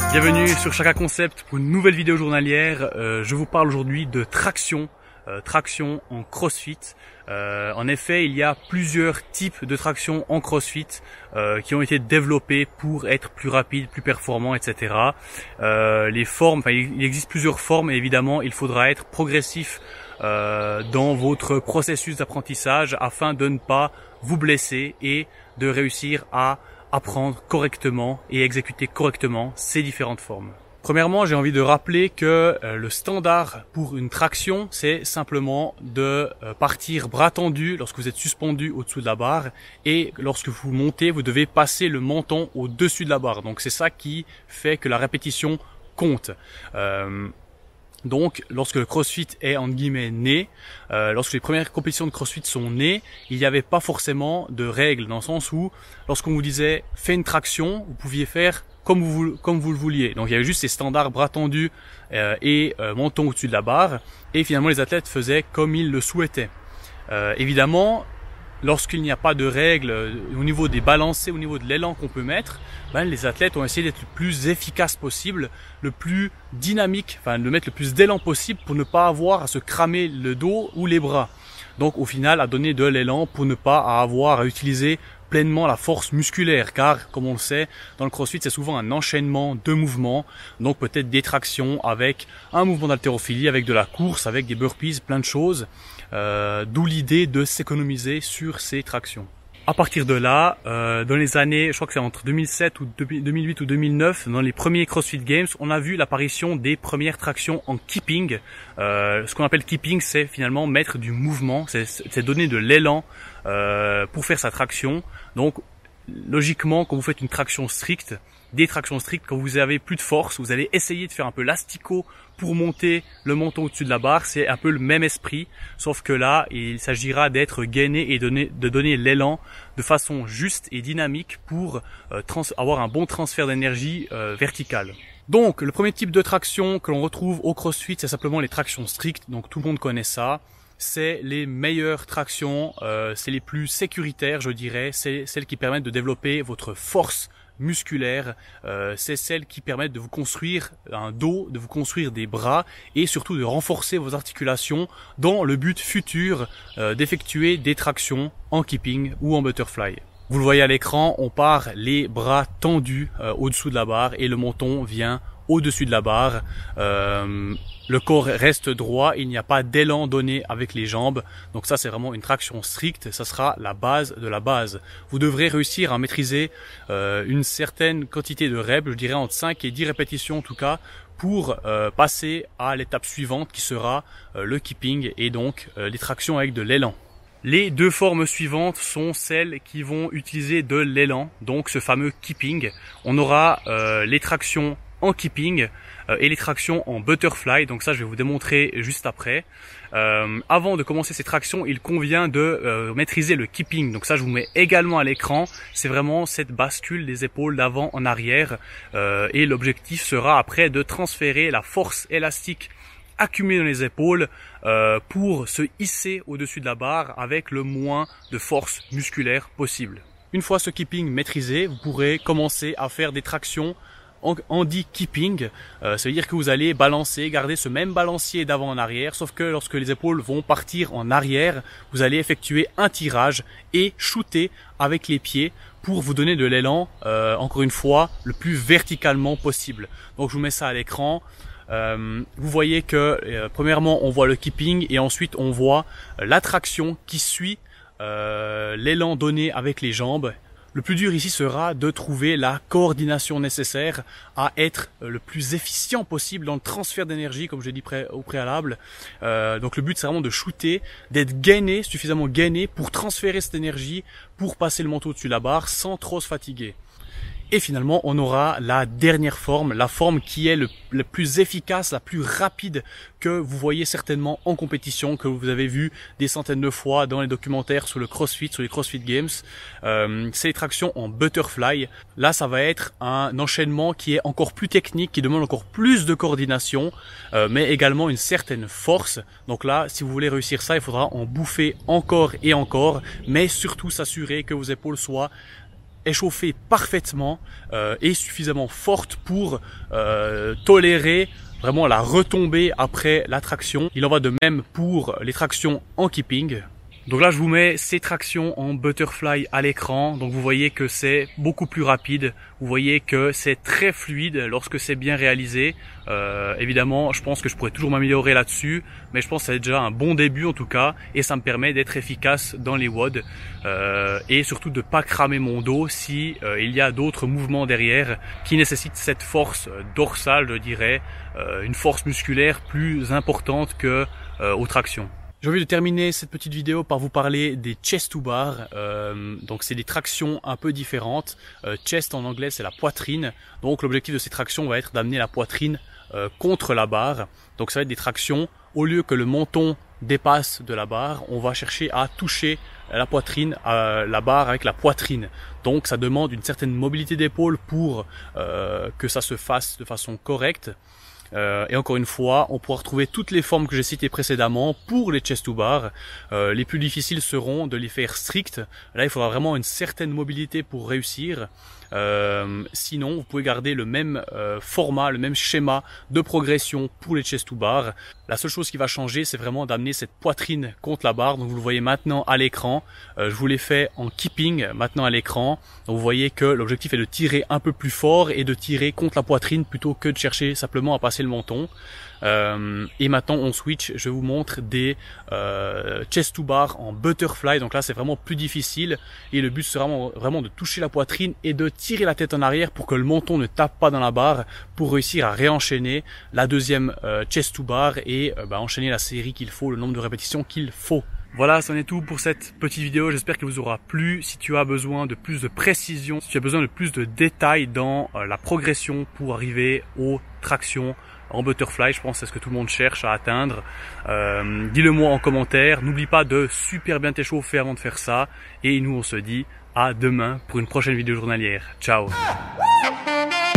Bienvenue sur Chaka Concept pour une nouvelle vidéo journalière. Je vous parle aujourd'hui de traction, traction en CrossFit. En effet, il y a plusieurs types de traction en CrossFit qui ont été développés pour être plus rapides, plus performants, etc. Les formes, il existe plusieurs formes et évidemment, il faudra être progressif dans votre processus d'apprentissage afin de ne pas vous blesser et de réussir à apprendre correctement et exécuter correctement ces différentes formes. Premièrement, j'ai envie de rappeler que le standard pour une traction, c'est simplement de partir bras tendus lorsque vous êtes suspendu au-dessous de la barre et lorsque vous montez, vous devez passer le menton au-dessus de la barre. Donc c'est ça qui fait que la répétition compte. Donc, lorsque le CrossFit est entre guillemets né, lorsque les premières compétitions de CrossFit sont nées, il n'y avait pas forcément de règles, dans le sens où, lorsqu'on vous disait « fais une traction », vous pouviez faire comme vous le vouliez. Donc, il y avait juste ces standards bras tendus et menton au-dessus de la barre, et finalement, les athlètes faisaient comme ils le souhaitaient. Évidemment, lorsqu'il n'y a pas de règles au niveau des balancés, au niveau de l'élan qu'on peut mettre, les athlètes ont essayé d'être le plus efficace possible, le plus dynamique, de mettre le plus d'élan possible pour ne pas avoir à se cramer le dos ou les bras. Donc au final, à donner de l'élan pour ne pas avoir à utiliser pleinement la force musculaire, car comme on le sait, dans le CrossFit, c'est souvent un enchaînement de mouvements, donc peut-être des tractions avec un mouvement d'haltérophilie, avec de la course, avec des burpees, plein de choses, d'où l'idée de s'économiser sur ces tractions. À partir de là, dans les années, je crois que c'est entre 2007 ou 2008 ou 2009, dans les premiers CrossFit Games, on a vu l'apparition des premières tractions en keeping. Ce qu'on appelle keeping, c'est finalement mettre du mouvement, c'est donner de l'élan pour faire sa traction. Donc, logiquement, quand vous faites une traction stricte, des tractions strictes, quand vous avez plus de force, vous allez essayer de faire un peu l'asticot pour monter le menton au-dessus de la barre. C'est un peu le même esprit, sauf que là, il s'agira d'être gainé et de donner l'élan de façon juste et dynamique pour avoir un bon transfert d'énergie verticale. Donc, le premier type de traction que l'on retrouve au CrossFit, c'est simplement les tractions strictes. Donc, tout le monde connaît ça. C'est les meilleures tractions, c'est les plus sécuritaires, je dirais. C'est celles qui permettent de développer votre force musculaire, c'est celles qui permettent de vous construire un dos, de vous construire des bras et surtout de renforcer vos articulations dans le but futur d'effectuer des tractions en keeping ou en butterfly. Vous le voyez à l'écran, on part les bras tendus au-dessous de la barre et le menton vient au-dessus de la barre. Le corps reste droit, il n'y a pas d'élan donné avec les jambes. Donc ça, c'est vraiment une traction stricte, ça sera la base de la base. Vous devrez réussir à maîtriser une certaine quantité de reps, je dirais entre 5 et 10 répétitions en tout cas, pour passer à l'étape suivante qui sera le keeping et donc les tractions avec de l'élan. Les deux formes suivantes sont celles qui vont utiliser de l'élan, donc ce fameux keeping. On aura les tractions en keeping et les tractions en butterfly, donc ça je vais vous démontrer juste après. Avant de commencer ces tractions, il convient de maîtriser le keeping, donc ça je vous mets également à l'écran. C'est vraiment cette bascule des épaules d'avant en arrière et l'objectif sera après de transférer la force élastique accumulée dans les épaules pour se hisser au-dessus de la barre avec le moins de force musculaire possible. Une fois ce keeping maîtrisé, vous pourrez commencer à faire des tractions en dit keeping, ça veut dire que vous allez balancer, garder ce même balancier d'avant en arrière, sauf que lorsque les épaules vont partir en arrière, vous allez effectuer un tirage et shooter avec les pieds pour vous donner de l'élan, encore une fois, le plus verticalement possible. Donc je vous mets ça à l'écran. Vous voyez que premièrement on voit le keeping et ensuite on voit la traction qui suit l'élan donné avec les jambes. Le plus dur ici sera de trouver la coordination nécessaire à être le plus efficient possible dans le transfert d'énergie, comme je l'ai dit au préalable. Donc le but c'est vraiment de shooter, d'être gainé, suffisamment gainé pour transférer cette énergie, pour passer le manteau au-dessus de la barre sans trop se fatiguer. Et finalement, on aura la dernière forme, la forme qui est le plus efficace, la plus rapide que vous voyez certainement en compétition, que vous avez vu des centaines de fois dans les documentaires sur le CrossFit, sur les CrossFit Games. C'est les tractions en butterfly. Là, ça va être un enchaînement qui est encore plus technique, qui demande encore plus de coordination, mais également une certaine force. Donc là, si vous voulez réussir ça, il faudra en bouffer encore et encore, mais surtout s'assurer que vos épaules soient est chauffée parfaitement et suffisamment forte pour tolérer vraiment la retombée après la traction. Il en va de même pour les tractions en keeping. Donc là, je vous mets ces tractions en butterfly à l'écran. Donc vous voyez que c'est beaucoup plus rapide. Vous voyez que c'est très fluide lorsque c'est bien réalisé. Évidemment, je pense que je pourrais toujours m'améliorer là-dessus, mais je pense que c'est déjà un bon début en tout cas, et ça me permet d'être efficace dans les WOD et surtout de pas cramer mon dos si il y a d'autres mouvements derrière qui nécessitent cette force dorsale, je dirais, une force musculaire plus importante que aux tractions. J'ai envie de terminer cette petite vidéo par vous parler des chest to bar. Donc c'est des tractions un peu différentes. Chest en anglais c'est la poitrine. Donc l'objectif de ces tractions va être d'amener la poitrine contre la barre. Donc ça va être des tractions, au lieu que le menton dépasse de la barre, on va chercher à toucher la poitrine, la barre avec la poitrine. Donc ça demande une certaine mobilité d'épaule pour que ça se fasse de façon correcte. Et encore une fois, on pourra retrouver toutes les formes que j'ai citées précédemment pour les chest to bar. Les plus difficiles seront de les faire strictes. Là, il faudra vraiment une certaine mobilité pour réussir. Sinon, vous pouvez garder le même format, le même schéma de progression pour les chest to bar. La seule chose qui va changer, c'est vraiment d'amener cette poitrine contre la barre. Donc vous le voyez maintenant à l'écran. Je vous l'ai fait en keeping maintenant à l'écran. Donc vous voyez que l'objectif est de tirer un peu plus fort et de tirer contre la poitrine plutôt que de chercher simplement à passer le menton. Et maintenant on switch, je vous montre des chest to bar en butterfly. Donc là c'est vraiment plus difficile et le but sera vraiment de toucher la poitrine et de tirer la tête en arrière pour que le menton ne tape pas dans la barre, pour réussir à réenchaîner la deuxième chest to bar et enchaîner la série qu'il faut, le nombre de répétitions qu'il faut. Voilà, c'en est tout pour cette petite vidéo. J'espère qu'elle vous aura plu. Si tu as besoin de plus de précision, si tu as besoin de plus de détails dans la progression pour arriver aux tractions en butterfly, je pense que c'est ce que tout le monde cherche à atteindre. Dis-le moi en commentaire. N'oublie pas de super bien t'échauffer avant de faire ça. Et nous, on se dit à demain pour une prochaine vidéo journalière. Ciao!